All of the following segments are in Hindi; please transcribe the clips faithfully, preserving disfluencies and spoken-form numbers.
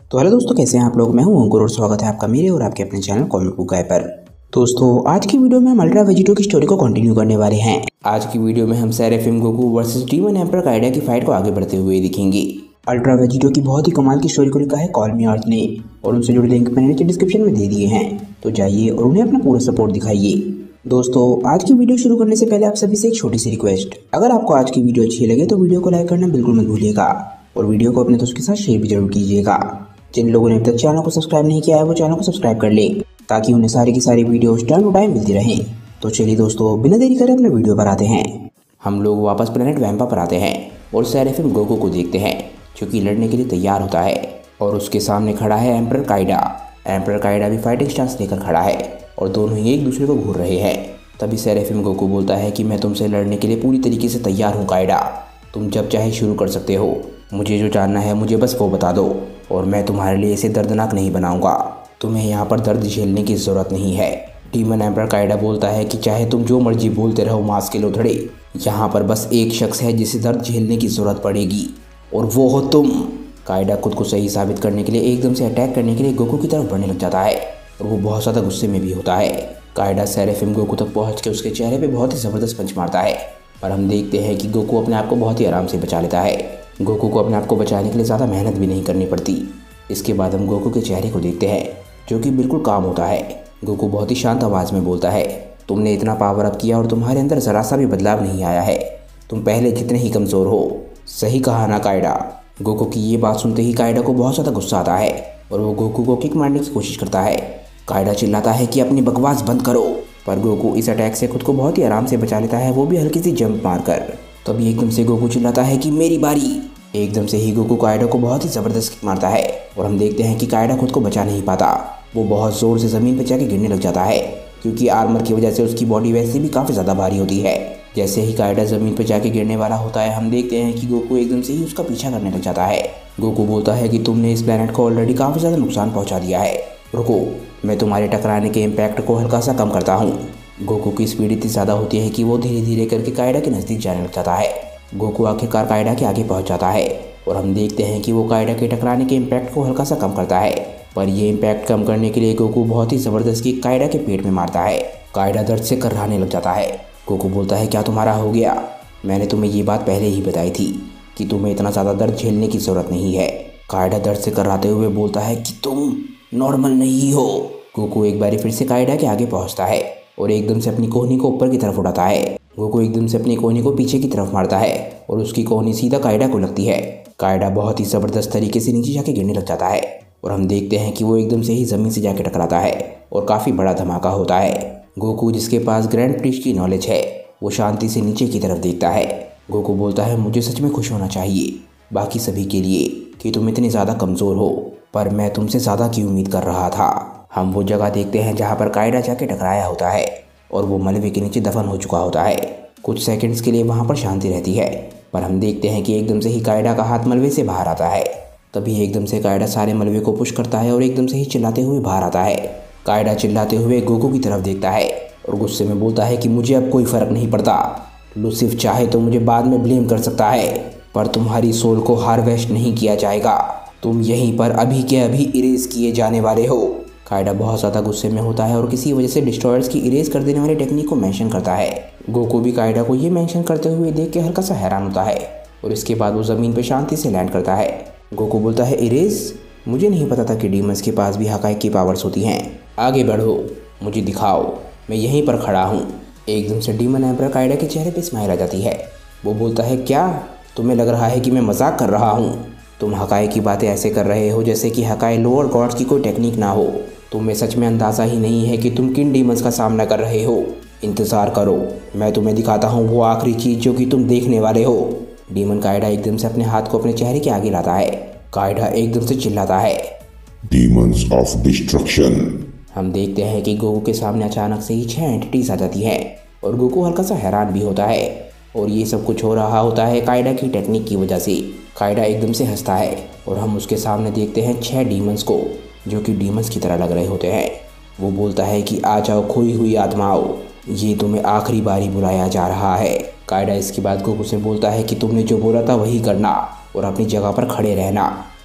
तो हेलो दोस्तों, कैसे हैं आप लोग। मैं हूं अंकुर और स्वागत है आपका मेरे और आपके अपने चैनल कॉमिक बुक गाय पर। दोस्तों, आज की वीडियो में हम अल्ट्रा वेजिटो की स्टोरी को कंटिन्यू करने वाले हैं। आज की वीडियो में हम Seraphim Goku versus demon emperor Kaido की फाइट को आगे बढ़ते हुए दिखेंगे। अल्ट्रा वेजिटो की बहुत ही कमाल की स्टोरी को लिखा है कॉल मी अर्थ ने, और उनसे जुड़े लिंक मैंने नीचे डिस्क्रिप्शन में दे दिए हैं, तो जाइए और उन्हें अपना पूरा सपोर्ट दिखाइए। दोस्तों, आज की वीडियो शुरू करने से पहले आप सभी से एक छोटी सी रिक्वेस्ट, अगर आपको आज की वीडियो अच्छी लगे तो वीडियो को लाइक करना बिल्कुल मत भूलिएगा और वीडियो को अपने दोस्तों के साथ शेयर भी जरूर कीजिएगा। जिन लोगों ने अब तक चैनल को सब्सक्राइब नहीं किया है वो चैनल को सब्सक्राइब कर ले, ताकि उन्हें सारी की सारी वीडियोस टाइम टू टाइम मिलती रहें। तो चलिए दोस्तों, बिना देरी करे अपने वीडियो पर आते हैं। हम लोग वापस प्लेनेट वैम्पा पर आते हैं और सेराफिम गोकू को देखते हैं जो कि लड़ने के लिए तैयार होता है और उसके सामने खड़ा है एम्परर काइडा। एम्परर काइडा भी फाइटिंग स्टांस लेकर खड़ा है और दोनों ही एक दूसरे को घूर रहे हैं। तभी सेराफिम गोकू बोलता है कि मैं तुमसे लड़ने के लिए पूरी तरीके से तैयार हूँ काइडा, तुम जब चाहे शुरू कर सकते हो। मुझे जो जानना है मुझे बस वो बता दो और मैं तुम्हारे लिए इसे दर्दनाक नहीं बनाऊंगा। तुम्हें यहाँ पर दर्द झेलने की ज़रूरत नहीं है। डीमन एम्परर काइडा बोलता है कि चाहे तुम जो मर्जी बोलते रहो मांस के लोथड़े, यहाँ पर बस एक शख्स है जिसे दर्द झेलने की ज़रूरत पड़ेगी और वो हो तुम। काइडा खुद को सही साबित करने के लिए एकदम से अटैक करने के लिए गोकू की तरफ बढ़ने लग जाता है और वो बहुत ज़्यादा गुस्से में भी होता है। काइडा सेराफिम गोकू तक पहुँच के उसके चेहरे पर बहुत ही ज़बरदस्त पंच मारता है और हम देखते हैं कि गोकू अपने आप को बहुत ही आराम से बचा लेता है। गोकू को अपने आप को बचाने के लिए ज़्यादा मेहनत भी नहीं करनी पड़ती। इसके बाद हम गोकू के चेहरे को देखते हैं जो कि बिल्कुल काम होता है। गोकू बहुत ही शांत आवाज़ में बोलता है, तुमने इतना पावर अप किया और तुम्हारे अंदर ज़रा सा भी बदलाव नहीं आया है, तुम पहले जितने ही कमज़ोर हो। सही कहा ना काइडा। गोकू की ये बात सुनते ही काइडा को बहुत ज़्यादा गुस्सा आता है और वो गोकू को किक मारने की कोशिश करता है। काइडा चिल्लाता है कि अपनी बकवास बंद करो, पर गोकू इस अटैक से खुद को बहुत ही आराम से बचा लेता है, वो भी हल्की सी जंप मारकर। तभी एकदम से गोकू चिल्लाता है कि मेरी बारी। एकदम से ही गोकू काइडा को बहुत ही ज़बरदस्त किक मारता है और हम देखते हैं कि काइडा खुद को बचा नहीं पाता। वो बहुत ज़ोर से ज़मीन पर जाके गिरने लग जाता है क्योंकि आर्मर की वजह से उसकी बॉडी वैसे भी काफ़ी ज़्यादा भारी होती है। जैसे ही काइडा ज़मीन पर जाके गिरने वाला होता है, हम देखते हैं कि गोकू एकदम से ही उसका पीछा करने लग जाता है। गोकू बोलता है कि तुमने इस प्लेनेट को ऑलरेडी काफ़ी ज़्यादा नुकसान पहुँचा दिया है, रुको मैं तुम्हारे टकराने के इम्पैक्ट को हल्का सा कम करता हूँ। गोकू की स्पीड इतनी ज़्यादा होती है कि वो धीरे धीरे करके काइडा के नज़दीक जाने लग जाता है। गोकू आखिरकार काइडा के आगे पहुँच जाता है और हम देखते हैं कि वो काइडा के टकराने के इम्पैक्ट को हल्का सा कम करता है, पर ये इम्पैक्ट कम करने के लिए गोकू बहुत ही ज़बरदस्त किक काइडा के पेट में मारता है। काइडा दर्द से कर्राने लग जाता है। गोकू बोलता है, क्या तुम्हारा हो गया? मैंने तुम्हें ये बात पहले ही बताई थी कि तुम्हें इतना ज़्यादा दर्द झेलने की ज़रूरत नहीं है। काइडा दर्द से कर्राते हुए बोलता है कि तुम नॉर्मल नहीं हो। गोकू एक बार फिर से काइडा के आगे पहुँचता है और एकदम से अपनी कोहनी को ऊपर की तरफ उड़ाता है। गोकू एकदम से अपनी कोहनी को पीछे की तरफ मारता है और उसकी कोहनी सीधा काइडा को लगती है। काइडा बहुत ही ज़बरदस्त तरीके से नीचे जाके गिरने लग जाता है और हम देखते हैं कि वो एकदम से ही ज़मीन से जाके टकराता है और काफ़ी बड़ा धमाका होता है। गोकू, जिसके पास ग्रैंड प्रिस्ट की नॉलेज है, वो शांति से नीचे की तरफ देखता है। गोकू बोलता है, मुझे सच में खुश होना चाहिए बाकी सभी के लिए कि तुम इतने ज़्यादा कमज़ोर हो, पर मैं तुमसे ज़्यादा की उम्मीद कर रहा था। हम वो जगह देखते हैं जहाँ पर काइडा जाके टकराया होता है और वो मलबे के नीचे दफन हो चुका होता है। कुछ सेकंड्स के लिए वहाँ पर शांति रहती है, पर हम देखते हैं कि एकदम से ही काइडा का हाथ मलबे से बाहर आता है। तभी एकदम से काइडा सारे मलबे को पुश करता है और एकदम से ही चिल्लाते हुए बाहर आता है। काइडा चिल्लाते हुए गोकू की तरफ देखता है और गुस्से में बोलता है कि मुझे अब कोई फ़र्क नहीं पड़ता, लूसिफ चाहे तो मुझे बाद में ब्लेम कर सकता है, पर तुम्हारी सोल को हार्वेस्ट नहीं किया जाएगा, तुम यहीं पर अभी के अभी इरेज किए जाने वाले हो। काइडा बहुत ज़्यादा गुस्से में होता है और किसी वजह से डिस्ट्रॉयर्स की इरेज कर देने वाली टेक्निक को मेंशन करता है। गोकू भी काइडा को ये मेंशन करते हुए देख के हल्का सा हैरान होता है और इसके बाद वो ज़मीन पर शांति से लैंड करता है। गोकू बोलता है, इरेज? मुझे नहीं पता था कि डीमंस के पास भी हकाइक की पावर्स होती हैं। आगे बढ़ो, मुझे दिखाओ, मैं यहीं पर खड़ा हूँ। एकदम से डीमन एम्परर काइडा के चेहरे पे स्माइल आ जाती है। वो बोलता है, क्या तुम्हें लग रहा है कि मैं मजाक कर रहा हूँ? तुम हकाइक की बातें ऐसे कर रहे हो जैसे कि हकाइक लोअर गॉड्स की कोई टेक्निक ना हो। तुम्हें सच में अंदाज़ा ही नहीं है कि तुम किन डीमंस का सामना कर रहे हो। इंतज़ार करो, मैं तुम्हें दिखाता हूँ वो आखिरी चीज़ जो कि तुम देखने वाले हो। डीमन काइडा एकदम से अपने हाथ को अपने चेहरे के आगे लाता है। काइडा एकदम से चिल्लाता है, डीमंस ऑफ डिस्ट्रक्शन। हम देखते हैं कि गोकू के सामने अचानक से ही छह एंटिटीज आ जाती हैं और गोकू हल्का सा हैरान भी होता है और ये सब कुछ हो रहा होता है काइडा की टेक्निक की वजह से। काइडा एकदम से हंसता है और हम उसके सामने देखते हैं छह डीमंस को जो कि डीमंस की तरह लग रहे होते हैं। वो बोलता है कि आ जाओ खोई हुई आत्माओं, ये तुम्हें आखिरी बारी बुलाया जा रहा है। काइडा इसके बाद गोकू से बोलता है कि तुमने जो बोला था वही करना और अपनी जगह पर खड़े रहना।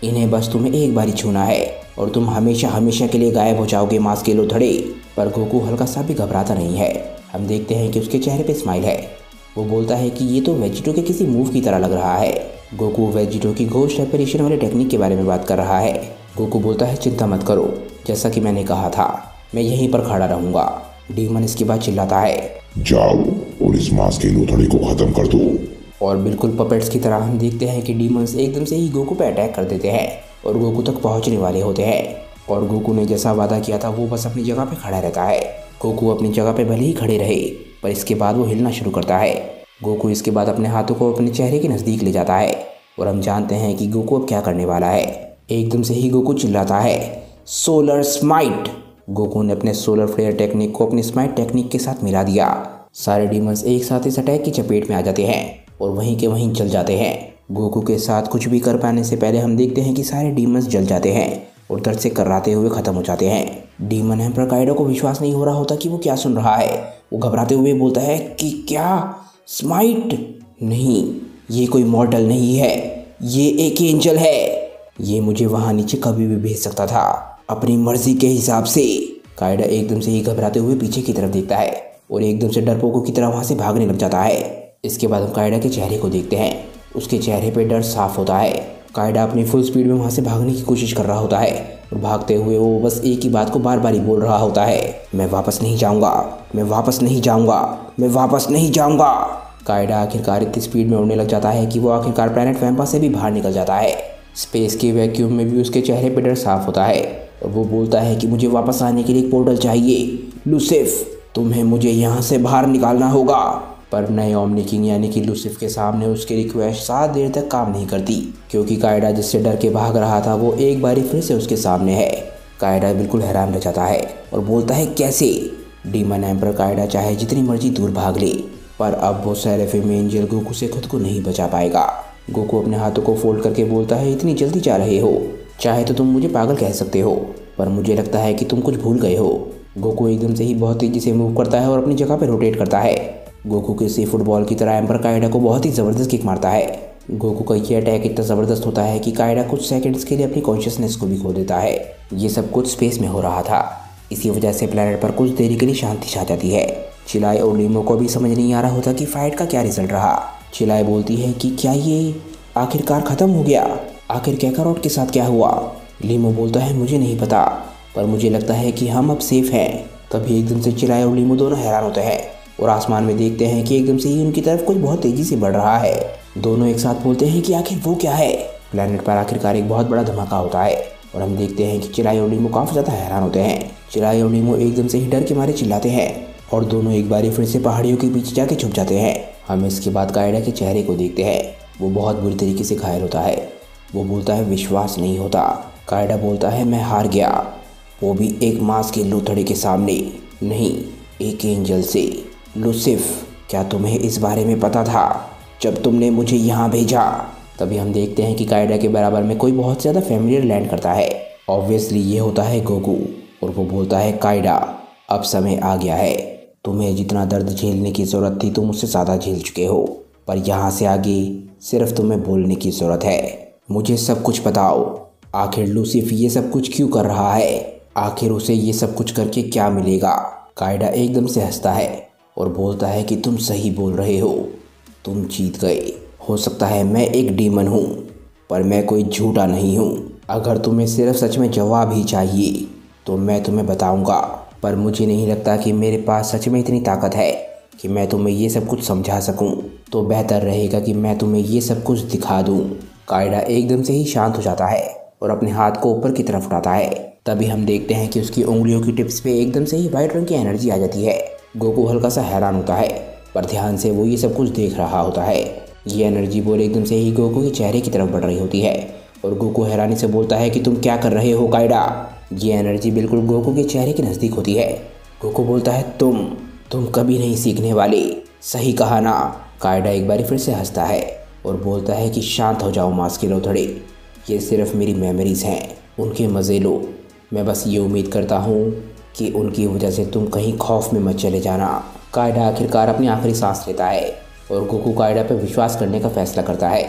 इन्हें बस तुम्हें एक बार ही छूना है और तुम हमेशा हमेशा के लिए गायब हो जाओगे मास्क के लोथड़े। पर गोकू हल्का सा भी घबराता नहीं है। हम देखते हैं कि उसके चेहरे पे स्माइल है। वो बोलता है कि ये तो वेजिटो के किसी मूव की तरह लग रहा है। गोकू वेजिटो की घोस्ट रेपरेशन वाले टेक्निक के बारे में बात कर रहा है। गोकू बोलता है चिंता मत करो, जैसा कि मैंने कहा था मैं यहीं पर खड़ा रहूंगा। डीमन इसके बाद चिल्लाता है जाओ और इस मास्क के लोथड़े को खत्म कर दो। और बिल्कुल पपेट्स की तरह हम देखते हैं कि डीमंस एकदम से ही गोकू पे अटैक कर देते हैं और गोकू तक पहुंचने वाले होते हैं। और गोकू ने जैसा वादा किया था वो बस अपनी जगह पे खड़ा रहता है। गोकू अपनी जगह पे भले ही खड़े रहे पर इसके बाद वो हिलना शुरू करता है। गोकू इसके बाद अपने हाथों को अपने चेहरे के नज़दीक ले जाता है और हम जानते हैं कि गोकू अब क्या करने वाला है। एकदम से ही गोकू चिल्लाता है सोलर स्माइट। गोकू ने अपने सोलर फ्लेयर टेक्निक को अपनी स्माइट टेक्निक के साथ मिला दिया। सारे डीमंस एक साथ इस अटैक की चपेट में आ जाते हैं और वहीं के वहीं जल जाते हैं। गोकू के साथ कुछ भी कर पाने से पहले हम देखते हैं कि सारे डीमंस जल जाते हैं और दर्द से कर्राते हुए खत्म हो जाते हैं। डीमन एम्पर काइडो को विश्वास नहीं हो रहा होता कि वो क्या सुन रहा है। वो घबराते हुए बोलता है कि क्या स्माइट? नहीं, ये कोई मॉर्टल नहीं है, ये एक एंजल है। ये मुझे वहाँ नीचे कभी भी भेज सकता था अपनी मर्जी के हिसाब से। काइडो एकदम से ही घबराते हुए पीछे की तरफ देखता है और एकदम से डरपोकों की तरह वहाँ से भागने लग जाता है। इसके बाद हम काइडो के चेहरे को देखते हैं। उसके चेहरे पे डर साफ होता है। काइडो अपनी फुल स्पीड में वहाँ से भागने की कोशिश कर रहा होता है और भागते हुए वो बस एक ही बात को बार बार ही बोल रहा होता है मैं वापस नहीं जाऊँगा, मैं वापस नहीं जाऊँगा, मैं वापस नहीं जाऊँगा। काइडो आखिरकार इतनी स्पीड में उड़ने लग जाता है कि वो आखिरकार प्लैनेट वैम्पा से भी बाहर निकल जाता है। स्पेस के वैक्यूम में भी उसके चेहरे पे डर साफ होता है और वो बोलता है कि मुझे वापस आने के लिए एक पोर्टल चाहिए। लूसिफ, तुम्हें मुझे यहाँ से बाहर निकालना होगा। पर नए ओमनी किंग यानी कि लूसिफ के सामने उसकी रिक्वेस्ट सात देर तक काम नहीं करती क्योंकि काइडो जिससे डर के भाग रहा था वो एक बारी फिर से उसके सामने है। काइडो बिल्कुल हैरान रह जाता है और बोलता है कैसे? डीमन एम्पर काइडो चाहे जितनी मर्जी दूर भाग ले पर अब वो सेरेफिम एंजल गोकू से खुद को नहीं बचा पाएगा। गोकू अपने हाथों को फोल्ड करके बोलता है इतनी जल्दी जा रहे हो? चाहे तो तुम मुझे पागल कह सकते हो पर मुझे लगता है कि तुम कुछ भूल गए हो। गोकू एकदम से ही बहुत तेजी से मूव करता है और अपनी जगह पर रोटेट करता है। गोकू किसी फुटबॉल की तरह एम्पर काइडो को बहुत ही ज़बरदस्त किक मारता है। गोकू का ये अटैक इतना ज़बरदस्त होता है कि काइडो कुछ सेकंड्स के लिए अपनी कॉन्शियसनेस को भी खो देता है। ये सब कुछ स्पेस में हो रहा था, इसी वजह से प्लैनेट पर कुछ देरी के लिए शांति छा जाती है। चिलाए और लीमो को भी समझ नहीं आ रहा होता कि फाइट का क्या रिजल्ट रहा। चिलाए बोलती है कि क्या ये आखिरकार ख़त्म हो गया? आखिर कैकारोट के साथ क्या हुआ? लीमो बोलता है मुझे नहीं पता पर मुझे लगता है कि हम अब सेफ हैं। तभी एकदम से चिलाए और लीमो दोनों हैरान होते हैं और आसमान में देखते हैं कि एकदम से ही उनकी तरफ कुछ बहुत तेजी से बढ़ रहा है। दोनों एक साथ बोलते हैं कि आखिर वो क्या है? प्लैनेट पर आखिरकार एक बहुत बड़ा धमाका होता है और हम देखते हैं कि चिलाए और लीमो काफ़ी ज़्यादा हैरान होते हैं। चिलाए और लीमो एकदम से ही डर के मारे चिल्लाते हैं और दोनों एक बारी फिर से पहाड़ियों के पीछे जाके छुप जाते हैं। हम इसके बाद काइडो के चेहरे को देखते हैं। वो बहुत बुरी तरीके से घायल होता है। वो बोलता है विश्वास नहीं होता। काइडो बोलता है मैं हार गया, वो भी एक मास्क के लोथड़े के सामने, नहीं एक एंजल से। लूसिफ, क्या तुम्हें इस बारे में पता था जब तुमने मुझे यहाँ भेजा? तभी हम देखते हैं कि काइडो के बराबर में कोई बहुत ज़्यादा फैमिलियर लैंड करता है। ऑब्वियसली ये होता है गोकू और वो बोलता है काइडो अब समय आ गया है, तुम्हें जितना दर्द झेलने की ज़रूरत थी तुम उससे ज़्यादा झेल चुके हो, पर यहाँ से आगे सिर्फ तुम्हें बोलने की ज़रूरत है। मुझे सब कुछ बताओ, आखिर लूसिफ ये सब कुछ क्यों कर रहा है? आखिर उसे ये सब कुछ करके क्या मिलेगा? काइडो एकदम से हंसता है और बोलता है कि तुम सही बोल रहे हो, तुम जीत गए। हो सकता है मैं एक डीमन हूँ पर मैं कोई झूठा नहीं हूँ। अगर तुम्हें सिर्फ सच में जवाब ही चाहिए तो मैं तुम्हें बताऊँगा, पर मुझे नहीं लगता कि मेरे पास सच में इतनी ताकत है कि मैं तुम्हें ये सब कुछ समझा सकूं। तो बेहतर रहेगा कि मैं तुम्हें ये सब कुछ दिखा दूं। काइडो एकदम से ही शांत हो जाता है और अपने हाथ को ऊपर की तरफ उठाता है। तभी हम देखते हैं कि उसकी उंगलियों की टिप्स पे एकदम से ही वाइट रंग की एनर्जी आ जाती है। गोकू हल्का सा हैरान होता है पर ध्यान से वो ये सब कुछ देख रहा होता है। ये एनर्जी बोल एकदम से ही गोकू के चेहरे की तरफ बढ़ रही होती है और गोकू हैरानी से बोलता है कि तुम क्या कर रहे हो काइडो? ये एनर्जी बिल्कुल गोकू के चेहरे के नज़दीक होती है। गोकू बोलता है तुम तुम कभी नहीं सीखने वाले, सही कहा ना? काइडो एक बार फिर से हंसता है और बोलता है कि शांत हो जाओ मास्क के लोथड़े, ये सिर्फ मेरी मेमोरीज़ हैं, उनके मज़े लो। मैं बस ये उम्मीद करता हूँ कि उनकी वजह से तुम कहीं खौफ में मत चले जाना। काइडो आखिरकार अपनी आखिरी सांस लेता है और गोकू काइडो पर विश्वास करने का फैसला करता है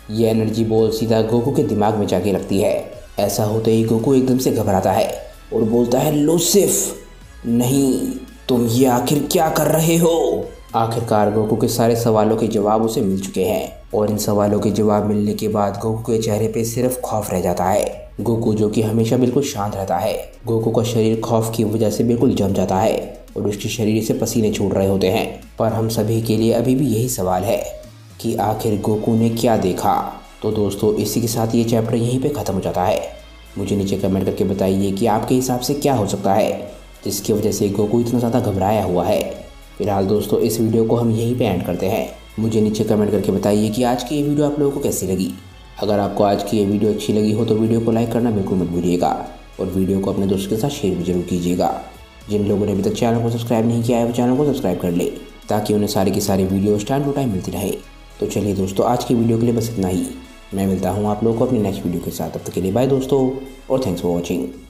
ये एनर्जी बॉल सीधा गोकू के दिमाग में जाके लगती है। ऐसा होते ही गोकू एकदम से घबराता है और बोलता है, लूसिफ नहीं, तुम ये आखिर क्या कर रहे हो। आखिरकार गोकू के सारे सवालों के जवाब उसे मिल चुके हैं और इन सवालों के जवाब मिलने के बाद गोकू के चेहरे पे सिर्फ खौफ रह जाता है। गोकू जो कि हमेशा बिल्कुल शांत रहता है, गोकू का शरीर खौफ की वजह से बिल्कुल जम जाता है और उसके शरीर से पसीने छूट रहे होते हैं। पर हम सभी के लिए अभी भी यही सवाल है कि आखिर गोकू ने क्या देखा। तो दोस्तों इसी के साथ ये चैप्टर यहीं पे ख़त्म हो जाता है। मुझे नीचे कमेंट करके बताइए कि आपके हिसाब से क्या हो सकता है जिसकी वजह से गोकू इतना ज़्यादा घबराया हुआ है। फिलहाल दोस्तों इस वीडियो को हम यहीं पे एंड करते हैं। मुझे नीचे कमेंट करके बताइए कि आज की ये वीडियो आप लोगों को कैसी लगी। अगर आपको आज की ये वीडियो अच्छी लगी हो तो वीडियो को लाइक करना बिल्कुल मत भूलिएगा और वीडियो को अपने दोस्तों के साथ शेयर भी जरूर कीजिएगा। जिन लोगों ने अभी तक चैनल को सब्सक्राइब नहीं किया है वो चैनल को सब्सक्राइब कर ले ताकि उन्हें सारी की सारी वीडियोस टाइम टू टाइम मिलती रहे। तो चलिए दोस्तों आज की वीडियो के लिए बस इतना ही। मैं मिलता हूँ आप लोगों को अपनी नेक्स्ट वीडियो के साथ। तब तक के लिए बाय दोस्तों और थैंक्स फॉर वॉचिंग।